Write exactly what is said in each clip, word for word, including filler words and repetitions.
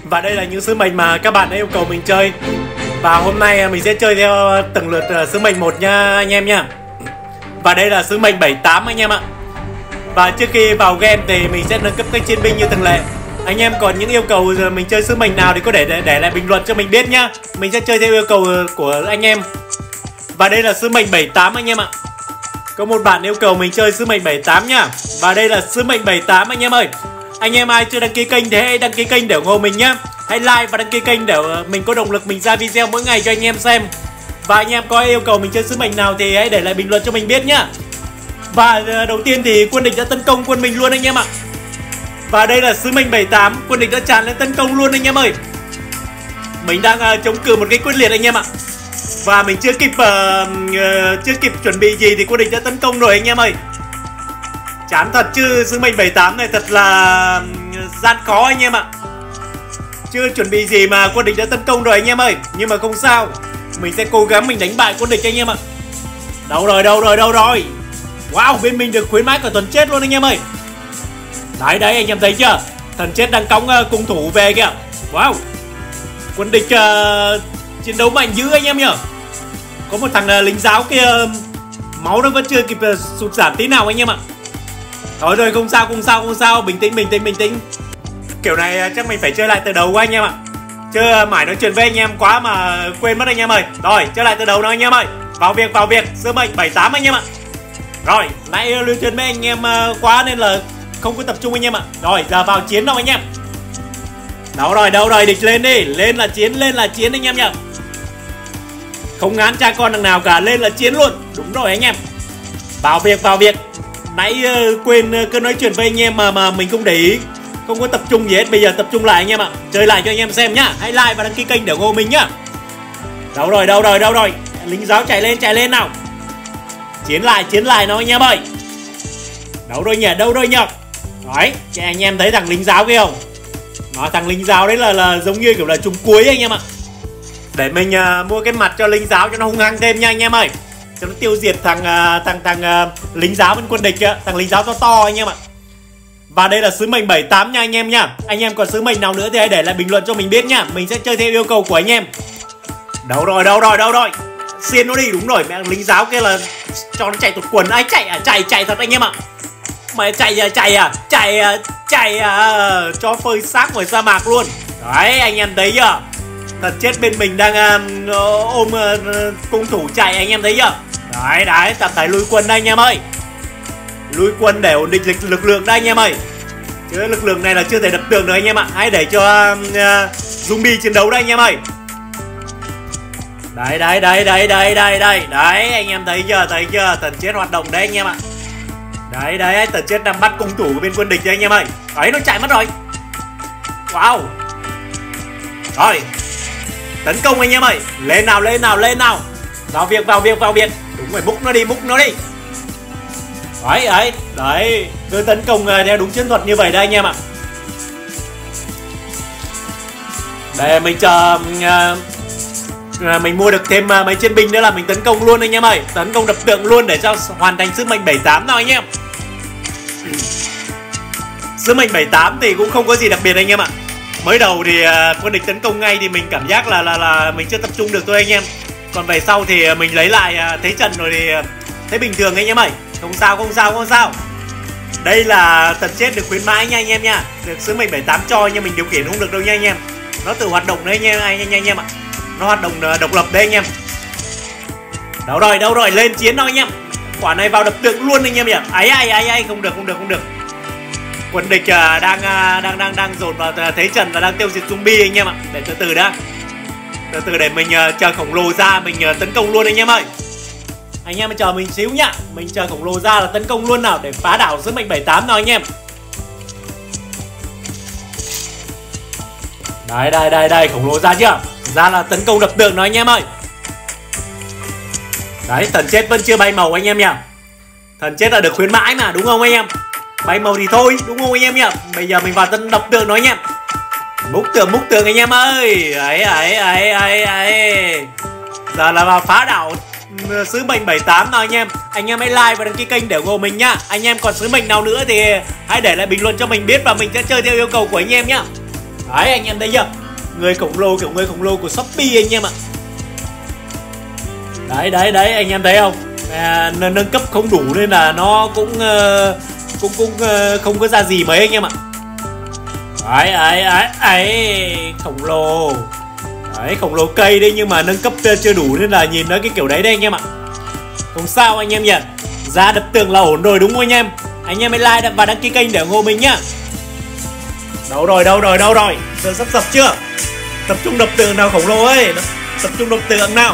Và đây là những sứ mệnh mà các bạn đã yêu cầu mình chơi. Và hôm nay mình sẽ chơi theo từng lượt sứ mệnh một nha anh em nha. Và đây là sứ mệnh bảy tám anh em ạ. Và trước khi vào game thì mình sẽ nâng cấp các chiến binh như thường lệ. Anh em còn những yêu cầu mình chơi sứ mệnh nào thì có thể để, để lại bình luận cho mình biết nhá. Mình sẽ chơi theo yêu cầu của anh em. Và đây là sứ mệnh bảy tám anh em ạ. Có một bạn yêu cầu mình chơi sứ mệnh bảy tám nhá. Và đây là sứ mệnh bảy tám anh em ơi. Anh em ai chưa đăng ký kênh thì hãy đăng ký kênh để ủng hộ mình nhá. Hãy like và đăng ký kênh để mình có động lực mình ra video mỗi ngày cho anh em xem. Và anh em có yêu cầu mình chơi sứ mệnh nào thì hãy để lại bình luận cho mình biết nhá. Và đầu tiên thì quân địch đã tấn công quân mình luôn anh em ạ. Và đây là sứ mệnh bảy tám, quân địch đã tràn lên tấn công luôn anh em ơi. Mình đang uh, chống cự một cái quyết liệt anh em ạ. Và mình chưa kịp uh, uh, chưa kịp chuẩn bị gì thì quân địch đã tấn công rồi anh em ơi. Chán thật chứ, sứ mệnh bảy tám này thật là gian khó anh em ạ. Chưa chuẩn bị gì mà quân địch đã tấn công rồi anh em ơi. Nhưng mà không sao, mình sẽ cố gắng mình đánh bại quân địch anh em ạ. Đâu rồi, đâu rồi, đâu rồi. Wow, bên mình được khuyến mãi cả tuần chết luôn anh em ơi. Đấy, đấy anh em thấy chưa. Thần chết đang cõng uh, cung thủ về kìa. Wow, quân địch uh, chiến đấu mạnh dữ anh em nhỉ. Có một thằng uh, lính giáo kia uh, máu nó vẫn chưa kịp uh, sụt giảm tí nào anh em ạ. Thôi rồi, không sao, không sao, không sao. Bình tĩnh, bình tĩnh, bình tĩnh. Kiểu này chắc mình phải chơi lại từ đầu quá anh em ạ. Chứ mãi nói chuyện với anh em quá mà quên mất anh em ơi. Rồi, chơi lại từ đầu nào anh em ơi. Vào việc, vào việc, sứ mệnh bảy tám anh em ạ. Rồi, nãy lưu truyền với anh em quá nên là không có tập trung anh em ạ. Rồi, giờ vào chiến đâu anh em. Đâu rồi, đâu rồi, địch lên đi. Lên là chiến, lên là chiến anh em nhá. Không ngán cha con thằng nào cả, lên là chiến luôn. Đúng rồi anh em. Vào việc, vào việc. Nãy uh, quên uh, cứ nói chuyện với anh em mà mà mình không để ý, không có tập trung gì hết. Bây giờ tập trung lại anh em ạ. Chơi lại cho anh em xem nhá. Hãy like và đăng ký kênh để ủng hộ mình nhá. Đâu rồi, đâu rồi, đâu rồi. Lính giáo chạy lên, chạy lên nào. Chiến lại, chiến lại nó anh em ơi. Đâu rồi nhỉ, đâu rồi nhỉ. Đấy, chị anh em thấy thằng lính giáo kia không? Nó thằng lính giáo đấy là là giống như kiểu là trùng cuối anh em ạ. Để mình uh, mua cái mặt cho lính giáo cho nó hung hăng thêm nha anh em ơi. Cho nó tiêu diệt thằng uh, thằng thằng uh, lính giáo bên quân địch kia, thằng lính giáo to to anh em ạ. Và đây là sứ mệnh bảy tám nha anh em nhá. Anh em còn sứ mệnh nào nữa thì hãy để lại bình luận cho mình biết nhá. Mình sẽ chơi theo yêu cầu của anh em. Đâu rồi, đâu rồi, đâu rồi. Xiên nó đi, đúng rồi, mẹ lính giáo kia là cho nó chạy tụt quần. Ai chạy à, chạy chạy thật anh em ạ. Mày chạy à, chạy à, chạy à, chạy à, cho phơi xác ngoài sa mạc luôn. Đấy, anh em thấy chưa. Thật chết bên mình đang uh, ôm uh, cung thủ chạy anh em thấy chưa. Đấy, đấy, tập phải lùi quân đây anh em ơi. Lùi quân để ổn định lực, lực lượng đây anh em ơi. Chứ lực lượng này là chưa thể đập tường được anh em ạ. Hãy để cho uh, zombie chiến đấu đây anh em ơi. Đấy, đấy, đấy, đấy, đấy, đấy, đấy. Đấy, anh em thấy chưa, thấy chưa. Thần chết hoạt động đấy anh em ạ. Đấy, đấy, thần chết đang bắt cung thủ của bên quân địch đấy anh em ơi. Đấy, nó chạy mất rồi. Wow. Rồi, tấn công anh em ơi. Lên nào, lên nào, lên nào. Vào việc, vào việc, vào việc. Đúng rồi, múc nó đi, múc nó đi. Đấy, đấy, đấy. Cứ tấn công theo đúng chiến thuật như vậy đây anh em ạ. Để mình chờ uh, mình mua được thêm uh, mấy chiến binh nữa là mình tấn công luôn anh em ơi. Tấn công đập tượng luôn để cho hoàn thành sứ mệnh bảy tám nào anh em. Sứ mệnh bảy tám thì cũng không có gì đặc biệt anh em ạ. Mới đầu thì uh, quân địch tấn công ngay thì mình cảm giác là là là mình chưa tập trung được thôi anh em. Còn về sau thì mình lấy lại uh, thế trận rồi thì uh, thấy bình thường anh em ơi. Không sao, không sao, không sao. Đây là tần chết được khuyến mãi nha anh em nha. Được sứ mệnh bảy tám cho nhưng mình điều khiển không được đâu nha anh em. Nó tự hoạt động đấy anh em, anh, anh, anh em ạ. Nó hoạt động uh, độc lập đấy anh em. Đâu rồi, đâu rồi, lên chiến đâu anh em. Quả này vào đập tượng luôn anh em nhỉ. Ấy ấy ấy ấy, không được, không được, không được. Quân địch uh, đang uh, đang đang đang dồn vào thế trận và đang tiêu diệt zombie anh em ạ. Để từ từ đã. Từ từ để mình uh, chờ khổng lồ ra mình uh, tấn công luôn anh em ơi. Anh em chờ mình xíu nhá. Mình chờ khổng lồ ra là tấn công luôn nào để phá đảo sứ mệnh bảy tám nào anh em. Đây đây đây đây, khổng lồ ra chưa? Ra là tấn công đập tượng nó anh em ơi. Đấy, thần chết vẫn chưa bay màu anh em nhỉ. Thần chết là được khuyến mãi mà, đúng không anh em? Bay màu thì thôi, đúng không anh em nhỉ? Bây giờ mình vào tân đập tượng nó anh em. Múc tường, múc tường anh em ơi. Ấy ấy ấy ấy ấy. Giờ là vào phá đảo sứ mệnh bảy tám nào anh em. Anh em hãy like và đăng ký kênh để ủng hộ mình nhá. Anh em còn sứ mệnh nào nữa thì hãy để lại bình luận cho mình biết và mình sẽ chơi theo yêu cầu của anh em nhá. Đấy, anh em thấy chưa? Người khổng lồ kiểu người khổng lồ của Shopee anh em ạ. Đấy đấy đấy, anh em thấy không? À, nâng cấp không đủ nên là nó cũng uh, cũng cũng uh, không có ra gì mấy anh em ạ. Đấy ấy ấy ấy, khổng lồ. Đấy, khổng lồ cây đấy nhưng mà nâng cấp chưa đủ nên là nhìn nó cái kiểu đấy đây anh em ạ. Không sao anh em nhỉ. Giá đập tường là ổn rồi đúng không anh em? Anh em hãy like và đăng ký kênh để ủng hộ mình nhá. Đâu rồi, đâu rồi, đâu rồi? Tường sắp sập chưa? Tập trung đập tường nào khổng lồ ơi. Tập trung đập tường nào.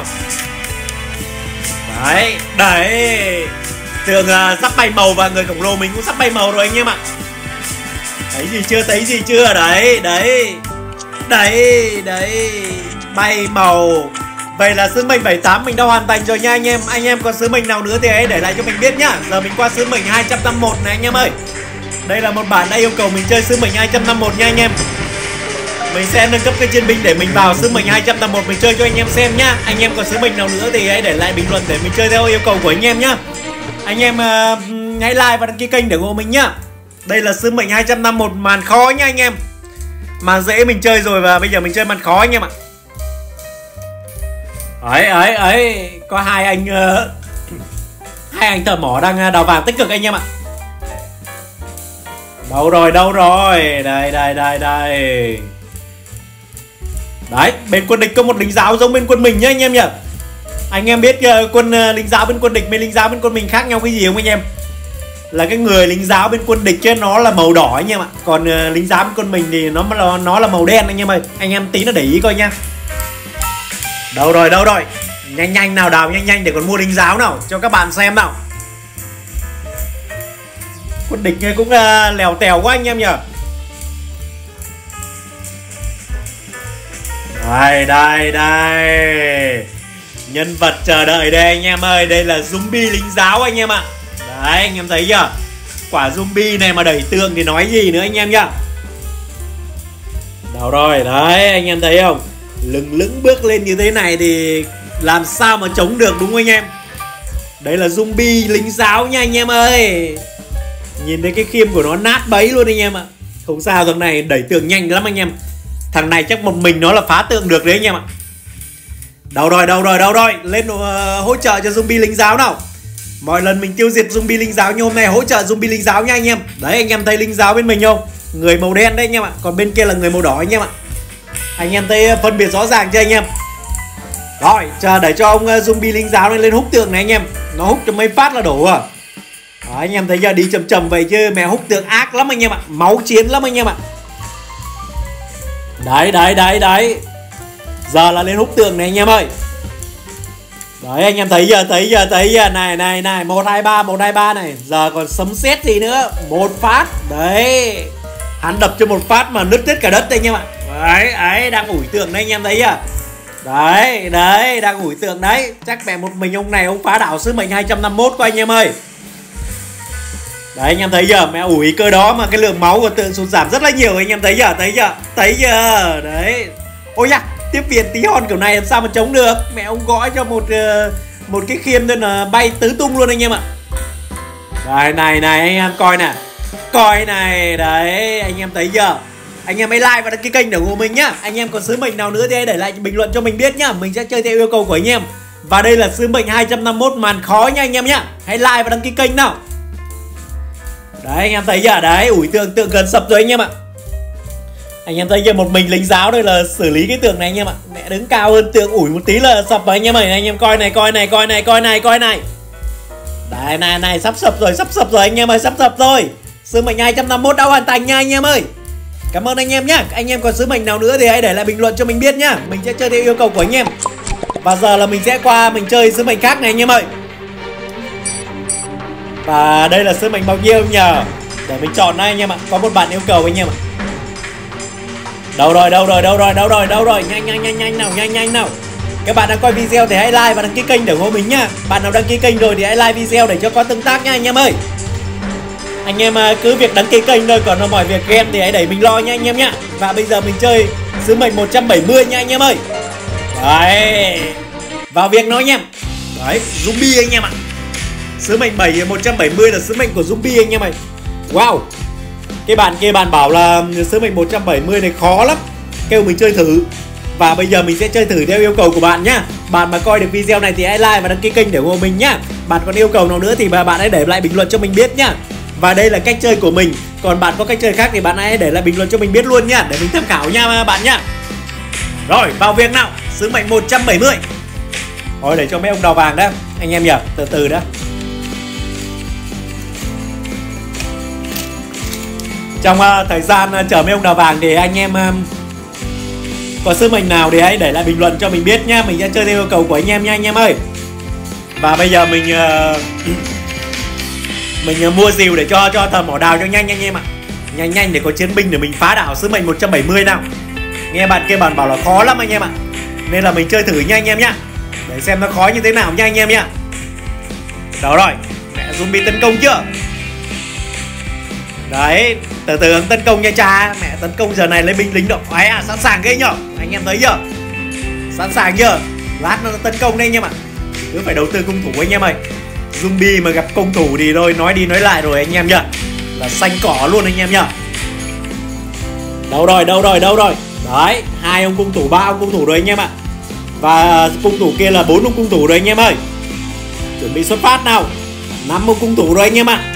Đấy, đấy. Tường uh, sắp bay màu và người khổng lồ mình cũng sắp bay màu rồi anh em ạ. Thấy gì chưa, thấy gì chưa? Đấy, đấy. Đấy, đấy. Bay màu. Vậy là sứ mệnh bảy tám mình đã hoàn thành rồi nha anh em. Anh em còn sứ mệnh nào nữa thì hãy để lại cho mình biết nhá. Giờ mình qua sứ mệnh hai trăm năm mươi mốt này anh em ơi. Đây là một bạn đã yêu cầu mình chơi sứ mệnh hai trăm năm mươi mốt nha anh em. Mình sẽ nâng cấp cái chiến binh để mình vào sứ mệnh hai trăm năm mươi mốt mình chơi cho anh em xem nhá. Anh em còn sứ mệnh nào nữa thì hãy để lại bình luận để mình chơi theo yêu cầu của anh em nhá. Anh em uh, hãy like và đăng ký kênh để ủng hộ mình nhá. Đây là sứ mệnh hai trăm năm mươi mốt màn khó nhá anh em. Màn dễ mình chơi rồi và bây giờ mình chơi màn khó anh em ạ. Ấy ấy ấy, có hai anh uh, hai anh thợ mỏ đang đào vàng tích cực anh em ạ. Đâu rồi, đâu rồi? Đây đây đây đây. Đấy, bên quân địch có một lính giáo giống bên quân mình nhá anh em nhỉ. Anh em biết uh, quân uh, lính giáo bên quân địch với lính giáo bên quân mình khác nhau cái gì không anh em? Là cái người lính giáo bên quân địch chứ nó là màu đỏ anh em ạ. Còn uh, lính giáo bên quân mình thì nó là nó là màu đen anh em ơi. Anh em tí nó để ý coi nha. Đâu rồi, đâu rồi? Nhanh nhanh nào, đào nhanh nhanh để còn mua lính giáo nào cho các bạn xem nào. Quân địch cũng uh, lèo tèo quá anh em nhỉ. Đây đây đây. Nhân vật chờ đợi đây anh em ơi. Đây là zombie lính giáo anh em ạ. Đấy anh em thấy chưa? Quả zombie này mà đẩy tường thì nói gì nữa anh em nhá. Đâu rồi, đấy anh em thấy không? Lừng lững bước lên như thế này thì làm sao mà chống được đúng không anh em? Đây là zombie lính giáo nha anh em ơi. Nhìn thấy cái khiêm của nó nát bấy luôn anh em ạ. Không sao, thằng này đẩy tường nhanh lắm anh em. Thằng này chắc một mình nó là phá tượng được đấy anh em ạ. Đâu rồi, đâu rồi, đâu rồi? Lên uh, hỗ trợ cho zombie lính giáo nào. Mọi lần mình tiêu diệt zombie lính giáo, nhưng hôm nay hỗ trợ zombie lính giáo nha anh em. Đấy anh em thấy lính giáo bên mình không? Người màu đen đấy anh em ạ. Còn bên kia là người màu đỏ anh em ạ. Anh em thấy phân biệt rõ ràng chưa anh em? Rồi, chờ để cho ông uh, zombie lính giáo này lên hút tượng này anh em. Nó hút cho mấy phát là đổ à. Đó, anh em thấy giờ đi chầm chầm vậy chứ mẹ hút tượng ác lắm anh em ạ. Máu chiến lắm anh em ạ. Đấy đấy đấy đấy. Giờ là lên hút tượng này anh em ơi. Đấy anh em thấy giờ, thấy giờ, thấy giờ. Này này này, một hai ba, một hai ba này. Giờ còn sấm sét gì nữa. Một phát. Đấy. Hắn đập cho một phát mà nứt hết cả đất đấy anh em ạ. Đấy, đấy, đang ủi tượng đấy anh em thấy chưa? Đấy, đấy, đang ủi tượng đấy. Chắc mẹ một mình ông này ông phá đảo sứ mệnh hai trăm năm mươi mốt của anh em ơi. Đấy anh em thấy chưa? Mẹ ủi cơ đó mà cái lượng máu của tượng sụt giảm rất là nhiều anh em thấy chưa? Thấy chưa? Thấy chưa? Đấy. Ôi da, tiếp viện tí hon kiểu này làm sao mà chống được? Mẹ ông gõ cho một uh, một cái khiêm nên là bay tứ tung luôn anh em ạ. Đây này này anh em coi nè. Coi này, đấy, anh em thấy chưa? Anh em hãy like và đăng ký kênh để ủng hộ mình nhá. Anh em còn sứ mệnh nào nữa thì hãy để lại bình luận cho mình biết nhá. Mình sẽ chơi theo yêu cầu của anh em. Và đây là sứ mệnh hai trăm năm mươi mốt màn khó nha anh em nhá. Hãy like và đăng ký kênh nào. Đấy anh em thấy chưa? Đấy, ủi tượng tượng gần sập rồi anh em ạ. Anh em thấy chưa? Một mình lính giáo đây là xử lý cái tượng này anh em ạ. Mẹ đứng cao hơn tượng ủi một tí là sập rồi anh em ơi. Anh em coi này, coi này, coi này, coi này, coi này. Đấy này này, sắp sập rồi, sắp sập rồi anh em ơi, sắp sập rồi. Sứ mệnh hai trăm năm mươi mốt đã hoàn thành nha anh em ơi. Cảm ơn anh em nhá. Anh em còn sứ mệnh nào nữa thì hãy để lại bình luận cho mình biết nhá. Mình sẽ chơi theo yêu cầu của anh em. Và giờ là mình sẽ qua mình chơi sứ mệnh khác này anh em ơi. Và đây là sứ mệnh bao nhiêu nhờ? Để mình chọn đây anh em ạ. Có một bạn yêu cầu anh em ạ. Đâu rồi, đâu rồi, đâu rồi, đâu rồi, đâu rồi. Nhanh nhanh nhanh nhanh nào, nhanh nhanh nào. Các bạn đang coi video thì hãy like và đăng ký kênh để ủng hộ mình nhá. Bạn nào đăng ký kênh rồi thì hãy like video để cho có tương tác nha anh em ơi. Anh em cứ việc đăng ký kênh thôi, còn mọi việc game thì hãy đẩy mình lo nha anh em nhá. Và bây giờ mình chơi sứ mệnh một trăm bảy mươi nha anh em ơi. Đấy. Vào việc nói anh em. Đấy, zombie anh em ạ. Sứ mệnh một trăm bảy mươi là sứ mệnh của zombie anh em ơi. Wow. Cái bạn kia bạn bảo là sứ mệnh một trăm bảy mươi này khó lắm. kêu mình chơi thử. Và bây giờ mình sẽ chơi thử theo yêu cầu của bạn nhá. Bạn mà coi được video này thì hãy like và đăng ký kênh để ủng hộ mình nhá. Bạn còn yêu cầu nào nữa thì bạn hãy để lại bình luận cho mình biết nhá. Và đây là cách chơi của mình. Còn bạn có cách chơi khác thì bạn hãy để lại bình luận cho mình biết luôn nhá, để mình tham khảo nha bạn nhá. Rồi vào việc nào. Sứ mệnh một trăm bảy mươi. Thôi để cho mấy ông đào vàng đó anh em nhỉ, từ từ đó. Trong uh, thời gian uh, chờ mấy ông đào vàng thì anh em uh, có sứ mệnh nào thì hãy để lại bình luận cho mình biết nhá. Mình sẽ chơi theo yêu cầu của anh em nha anh em ơi. Và bây giờ mình uh, mình uh, mua rìu để cho cho thợ mỏ đào cho nhanh anh em ạ. Nhanh nhanh để có chiến binh để mình phá đảo sứ mệnh một trăm bảy mươi nào. Nghe bạn kia bạn bảo là khó lắm anh em ạ, nên là mình chơi thử nha anh em nhá, để xem nó khó như thế nào nha anh em nhá. Đó rồi, mẹ zombie tấn công chưa? Đấy, từ từ tấn công nha cha. Mẹ tấn công giờ này lấy binh lính đâu. Ấy à, sẵn sàng ghê nhở. Anh em thấy chưa? Sẵn sàng chưa? Lát nó tấn công đây anh em ạ. Cứ phải đầu tư cung thủ anh em ơi. Zombie mà gặp cung thủ thì thôi nói đi nói lại rồi anh em nhá, là xanh cỏ luôn anh em nhá. Đâu rồi, đâu rồi, đâu rồi. Đấy, hai ông cung thủ, ba ông cung thủ rồi anh em ạ. Và cung thủ kia là bốn ông cung thủ rồi anh em ơi. Chuẩn bị xuất phát nào. Năm ông cung thủ rồi anh em ạ.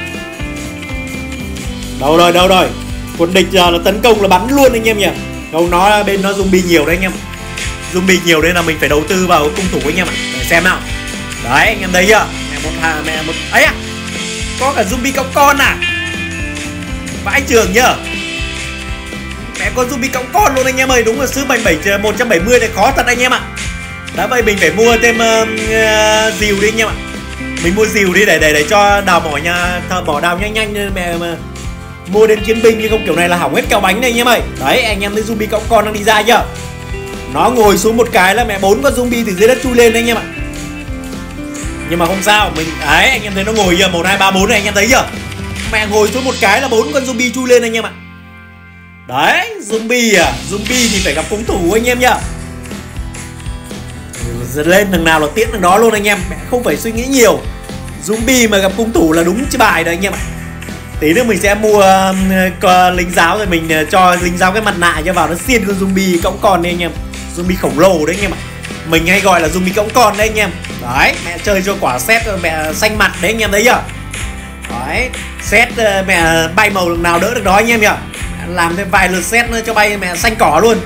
Đâu rồi, đâu rồi. Quân địch giờ là tấn công là bắn luôn anh em nhỉ. Không, nó bên nó zombie nhiều đấy anh em. Zombie nhiều nên là mình phải đầu tư vào cung thủ anh em ạ. Để xem nào. Đấy, anh em thấy chưa? Mẹ một hà, mẹ một ấy à. Có cả zombie cõng con à. Vãi trường nhá. Mẹ con zombie cõng con luôn anh em ơi. Đúng là sứ mệnh một trăm bảy mươi này khó thật anh em ạ. Đã vậy mình phải mua thêm uh, uh, rìu đi anh em ạ. Mình mua rìu đi để để để cho đào mỏ nhà thợ mỏ đào nhanh nhanh nên mẹ mà mua đến chiến binh, nhưng không kiểu này là hỏng hết kẹo bánh đây anh em ơi. Đấy, anh em thấy zombie cõng con đang đi ra chưa? Nó ngồi xuống một cái là mẹ bốn con zombie từ dưới đất chui lên đấy anh em ạ. Nhưng mà không sao, mình đấy anh em thấy nó ngồi giờ một hai ba bốn này anh em thấy chưa? Mẹ ngồi xuống một cái là bốn con zombie chui lên anh em ạ. Đấy, zombie à, zombie thì phải gặp cung thủ anh em nhá. Lên thằng nào là tiễn thằng đó luôn anh em, mẹ không phải suy nghĩ nhiều. Zombie mà gặp cung thủ là đúng chứ bài đấy anh em ạ. Tí nữa mình sẽ mua uh, lính giáo rồi mình uh, cho lính giáo cái mặt nạ cho vào nó xiên con zombie cõng con đi anh em. Zombie khổng lồ đấy anh em ạ. Mình hay gọi là zombie cõng con đấy anh em. Đấy, mẹ chơi cho quả sét mẹ xanh mặt đấy anh em thấy chưa? Đấy, sét uh, mẹ bay màu nào đỡ được đó anh em nhỉ. Làm thêm vài lượt sét nữa cho bay mẹ xanh cỏ luôn.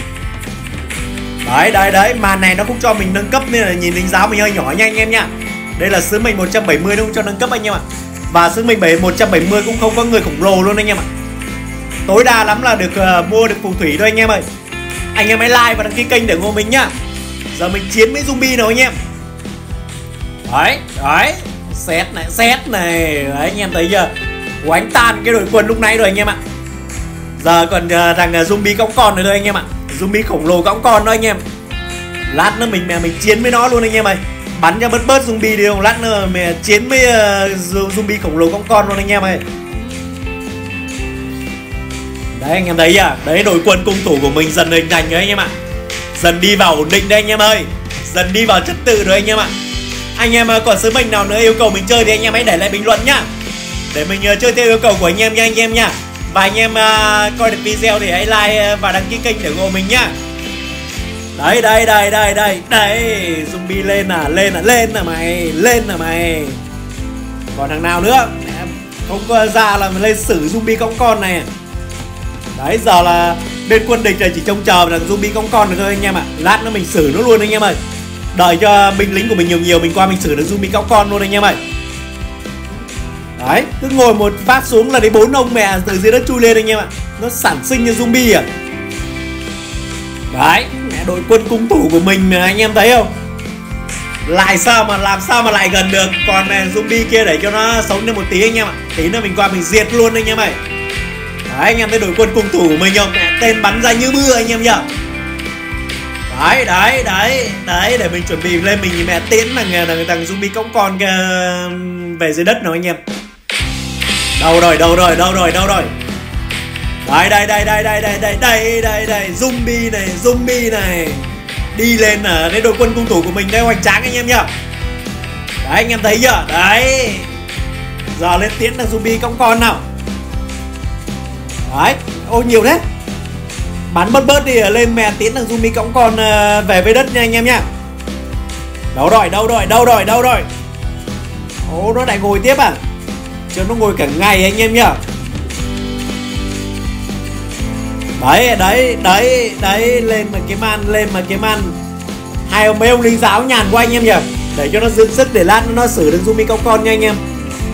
Đấy, đấy, đấy, màn này nó không cho mình nâng cấp nên là nhìn lính giáo mình hơi nhỏ nha anh em nhá. Đây là sứ mệnh một trăm bảy mươi nó không cho nâng cấp anh em ạ. Và sứ mệnh một trăm bảy mươi cũng không có người khổng lồ luôn anh em ạ. Tối đa lắm là được uh, mua được phù thủy thôi anh em ơi. Anh em hãy like và đăng ký kênh để ủng hộ mình nhá. Giờ mình chiến với zombie nào anh em. Đấy, đấy, xét này, xét này. Đấy, anh em thấy chưa? Oánh tan cái đội quân lúc nãy rồi anh em ạ. Giờ còn uh, thằng uh, zombie cõng con nữa thôi anh em ạ. Zombie khổng lồ cõng con đó anh em. Lát nữa mình mẹ mình chiến với nó luôn anh em ơi. Bắn cho bớt bớt zombie đi không? Lát nữa mẹ chiến với uh, zombie khổng lồ cõng con luôn anh em ơi. Đấy anh em thấy à? Đấy, đội quân cung thủ của mình dần hình thành rồi anh em ạ. Dần đi vào ổn định đây anh em ơi. Dần đi vào trật tự rồi anh em ạ. Anh em còn sứ mệnh nào nữa yêu cầu mình chơi thì anh em hãy để lại bình luận nhá, để mình uh, chơi theo yêu cầu của anh em nha anh em nhá. Và anh em uh, coi được video thì hãy like và đăng ký kênh để ủng hộ mình nhá. Đấy, đây, đây, đây, đây, đây. Zombie lên à, lên à, lên à mày, lên à mày. Còn thằng nào nữa? Không có ra là lên xử zombie cõng con này. Đấy, giờ là bên quân địch là chỉ trông chờ là zombie cõng con được thôi anh em ạ. Lát nữa mình xử nó luôn anh em ơi. Đợi cho binh lính của mình nhiều nhiều mình qua mình xử được zombie cõng con luôn anh em ơi. Đấy, cứ ngồi một phát xuống là đến bốn ông mẹ từ dưới đất chui lên anh em ạ. Nó sản sinh như zombie à. Đấy, mẹ đội quân cung thủ của mình anh em thấy không? Lại sao mà làm sao mà lại gần được. Còn mẹ zombie kia để cho nó sống thêm một tí anh em ạ. Tí nữa mình qua mình diệt luôn anh em ơi. Đấy, anh em thấy đội quân cung thủ của mình không? Mẹ tên bắn ra như mưa anh em nhá. Đấy, đấy, đấy, đấy, để mình chuẩn bị lên mình mẹ tiến thằng, thằng, thằng zombie cõng con kia về dưới đất nào anh em. Đâu rồi, đâu rồi, đâu rồi, đâu rồi. Đây, đây, đây, đây, đây, đây, đây, đây, đây, đây, zombie này, zombie này. Đi lên ở đây đội quân cung thủ của mình đây hoành tráng anh em nhá. Đấy, anh em thấy chưa? Đấy. Giờ lên tiến thằng zombie cõng con nào. Đấy, ô nhiều đấy. Bắn bớt bớt đi, lên mẹ tiến thằng Zumi cõng con uh, về với đất nha anh em nhá. Đâu rồi, đâu rồi, đâu rồi, đâu rồi. Ồ, nó lại ngồi tiếp à? Chứ nó ngồi cả ngày anh em nhá. Đấy, đấy, đấy, đấy, lên mà kiếm ăn, lên mà kiếm ăn. Hai ông mấy ông lính giáo nhàn quá anh em nhỉ. Để cho nó dưỡng sức để lát nó xử được Zumi cõng con nha anh em.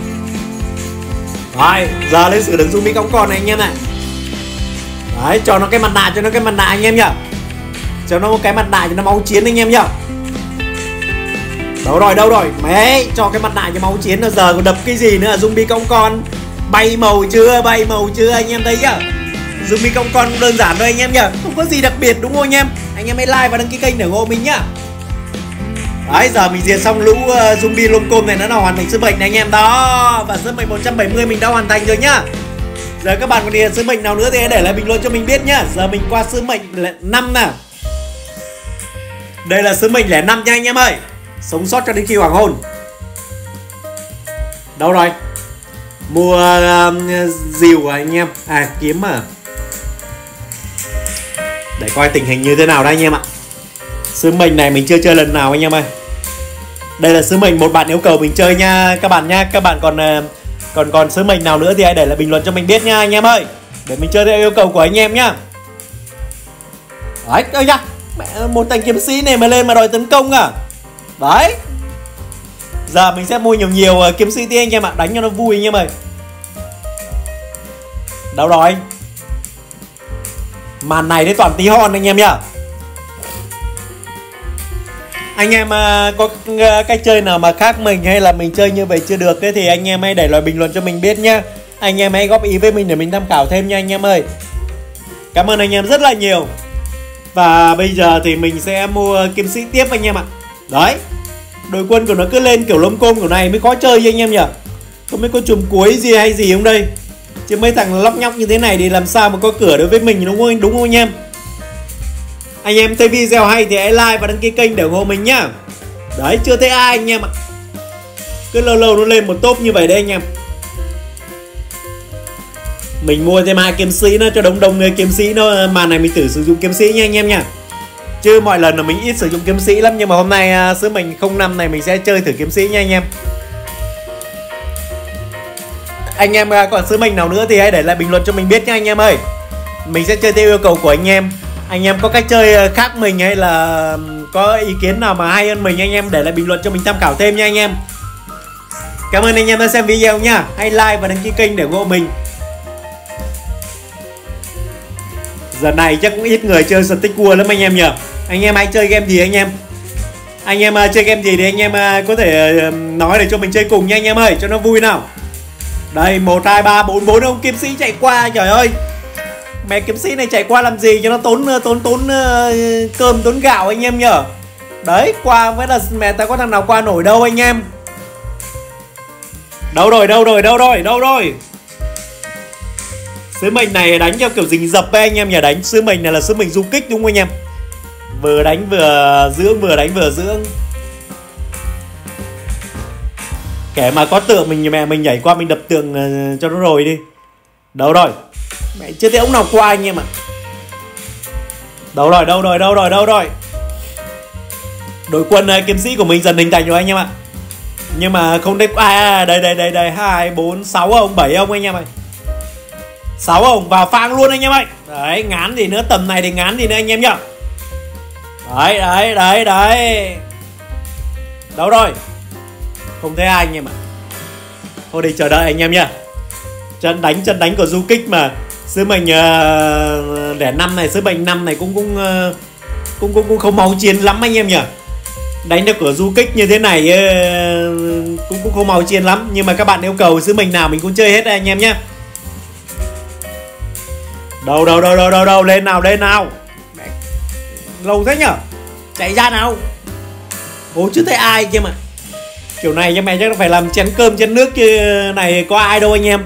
Rồi, giờ lên xử được Zumi cõng con này anh em này. Đấy, cho nó cái mặt nạ, cho nó cái mặt nạ anh em nhá. Cho nó một cái mặt nạ cho nó máu chiến anh em nhá. Đâu rồi, đâu rồi. Mẹ, cho cái mặt nạ cho máu chiến là giờ còn đập cái gì nữa. Zumi cõng con bay màu chưa, bay màu chưa anh em thấy chưa? Zumi cõng con đơn giản thôi anh em nhá. Không có gì đặc biệt đúng không anh em? Anh em hãy like và đăng ký kênh để ủng hộ mình nhá. Đấy, giờ mình diệt xong lũ uh, zombie lông côm này nó nào hoàn thành sứ mệnh này anh em đó. Và sứ mệnh một trăm bảy mươi mình đã hoàn thành rồi nhá. Giờ các bạn còn điền sứ mệnh nào nữa thì hãy để lại bình luận cho mình biết nhá. Giờ mình qua sứ mệnh năm nào. Đây là sứ mệnh lẻ năm nha anh em ơi. Sống sót cho đến khi hoàng hôn. Đâu rồi? Mua uh, rìu à anh em. À kiếm à. Để coi tình hình như thế nào đây anh em ạ. Sứ mệnh này mình chưa chơi lần nào anh em ơi. Đây là sứ mệnh một bạn yêu cầu mình chơi nha các bạn nha. Các bạn còn còn còn sứ mệnh nào nữa thì hãy để lại bình luận cho mình biết nha anh em ơi. Để mình chơi theo yêu cầu của anh em nhá. Đấy, ơi nha. Mẹ, một thằng kiếm sĩ này mà lên mà đòi tấn công à. Đấy. Giờ mình sẽ mua nhiều nhiều kiếm sĩ tí anh em ạ. Đánh cho nó vui anh em ơi. Đâu rồi? Màn này đấy toàn tí hon anh em nhá. Anh em uh, có uh, cách chơi nào mà khác mình hay là mình chơi như vậy chưa được ấy, thì anh em hãy để lại bình luận cho mình biết nhá. Anh em hãy góp ý với mình để mình tham khảo thêm nha anh em ơi. Cảm ơn anh em rất là nhiều. Và bây giờ thì mình sẽ mua kiếm sĩ tiếp anh em ạ. Đấy, đội quân của nó cứ lên kiểu lông côm kiểu này mới khó chơi với anh em nhỉ. Không biết có chùm cuối gì hay gì không đây. Chứ mấy thằng lóc nhóc như thế này thì làm sao mà có cửa đối với mình đúng không, đúng không anh em? Anh em thấy video hay thì hãy like và đăng ký kênh để ủng hộ mình nhá. Đấy, chưa thấy ai anh em ạ. Cứ lâu lâu nó lên một top như vậy đấy anh em. Mình mua thêm hai kiếm sĩ nữa cho đông đông người kiếm sĩ nó. Màn này mình thử sử dụng kiếm sĩ nha anh em nha. Chứ mọi lần là mình ít sử dụng kiếm sĩ lắm. Nhưng mà hôm nay sứ mệnh không năm này mình sẽ chơi thử kiếm sĩ nha anh em. Anh em còn sứ mệnh nào nữa thì hãy để lại bình luận cho mình biết nha anh em ơi. Mình sẽ chơi theo yêu cầu của anh em. Anh em có cách chơi khác mình hay là có ý kiến nào mà hay hơn mình, anh em để lại bình luận cho mình tham khảo thêm nha anh em. Cảm ơn anh em đã xem video nha. Hãy like và đăng ký kênh để ủng hộ mình. Giờ này chắc cũng ít người chơi Stick War lắm anh em nhỉ. Anh em hay chơi game gì anh em? Anh em uh, chơi game gì thì anh em uh, có thể uh, nói để cho mình chơi cùng nha anh em ơi, cho nó vui nào. Đây, một, hai, ba, bốn, bốn ông kiếm sĩ chạy qua, trời ơi. Mẹ kiếm sĩ này chạy qua làm gì cho nó tốn tốn tốn uh, cơm tốn gạo anh em nhở. Đấy, qua với là mẹ ta có thằng nào qua nổi đâu anh em. Đâu rồi, đâu rồi, đâu rồi, đâu rồi. Sứ mệnh này đánh theo kiểu rình rập ấy anh em nhỉ. Đánh sứ mệnh này là sứ mệnh du kích đúng không anh em? Vừa đánh vừa dưỡng, vừa đánh vừa dưỡng. Kể mà có tượng mình mẹ mình nhảy qua mình đập tượng uh, cho nó rồi đi. Đâu rồi? Mẹ chưa thấy ông nào qua anh em ạ. Đâu rồi, đâu rồi, đâu rồi, đâu rồi. Đội quân uh, kiếm sĩ của mình dần hình thành rồi anh em ạ. Nhưng mà không thấy à, đây đây đây đây hai bốn sáu ông, bảy ông anh em ơi. sáu ông vào phang luôn anh em ơi. Đấy, ngán gì nữa, tầm này thì ngán gì nữa anh em nhá. Đấy, đấy, đấy, đấy. Đâu rồi? Không thấy ai anh em ạ. Thôi đi chờ đợi anh em nhá. Trận đánh trận đánh của du kích mà. Sứ mệnh uh, lẻ năm này, sứ mệnh năm này cũng cũng, uh, cũng cũng cũng không máu chiến lắm anh em nhỉ. Đánh được của du kích như thế này uh, cũng cũng không máu chiến lắm. Nhưng mà các bạn yêu cầu sứ mệnh nào mình cũng chơi hết anh em nhá. Đâu đâu đâu đâu đâu đâu, lên nào, lên nào. Lâu thế nhở. Chạy ra nào. Ủa chứ thấy ai kia mà. Kiểu này cho mày chắc phải làm chén cơm chén nước chứ này có ai đâu anh em.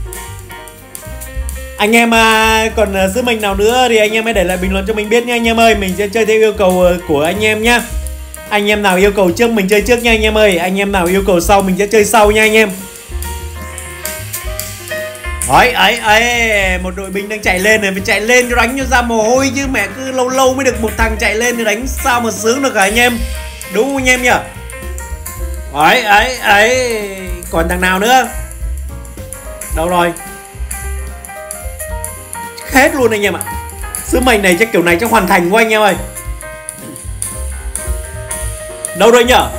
Anh em à, còn sứ mệnh nào nữa thì anh em hãy để lại bình luận cho mình biết nha anh em ơi. Mình sẽ chơi theo yêu cầu của anh em nhá. Anh em nào yêu cầu trước mình chơi trước nha anh em ơi. Anh em nào yêu cầu sau mình sẽ chơi sau nha anh em. ấy ấy ấy, một đội binh đang chạy lên này, phải chạy lên cho đánh cho ra mồ hôi chứ, mẹ cứ lâu lâu mới được một thằng chạy lên thì đánh sao mà sướng được hả anh em, đúng không anh em nhỉ? Ấy ấy ấy, còn thằng nào nữa? Đâu rồi? Hết luôn anh em ạ. Sứ mệnh này chắc kiểu này chắc hoàn thành quá anh em ơi. Đâu rồi nhở?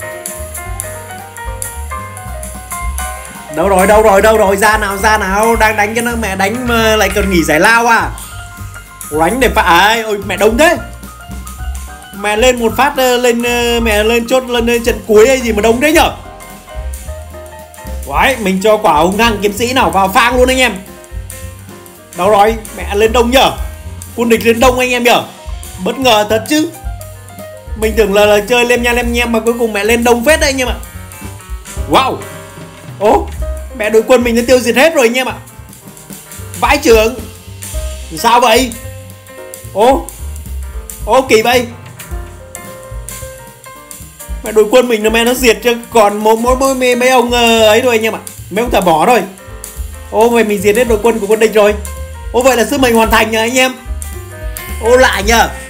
Đâu rồi, đâu rồi, đâu rồi, ra nào, ra nào, đang đánh cho nó mẹ đánh mà lại còn nghỉ giải lao à. Đánh để phải, ôi mẹ đông thế. Mẹ lên một phát lên, mẹ lên chốt lên trận cuối hay gì mà đông thế nhở? Đấy, mình cho quả hồng ngang kiếm sĩ nào vào phang luôn anh em. Đâu rồi, mẹ lên đông nhở? Quân địch lên đông anh em nhở? Bất ngờ thật chứ. Mình tưởng là, là chơi lem nha lem nhem mà cuối cùng mẹ lên đông phết đấy anh em ạ. Wow. Ố, mẹ đội quân mình đã tiêu diệt hết rồi anh em ạ. Vãi trưởng. Sao vậy? Ô, ô kỳ vậy. Mẹ đội quân mình là mẹ nó diệt cho còn một mỗi mỗi mấy, mấy ông ấy thôi anh em ạ. Mấy ông thả bỏ thôi. Ô vậy mình diệt hết đội quân của quân địch rồi. Ô vậy là sứ mệnh hoàn thành nhờ anh em. Ô lạ nhờ.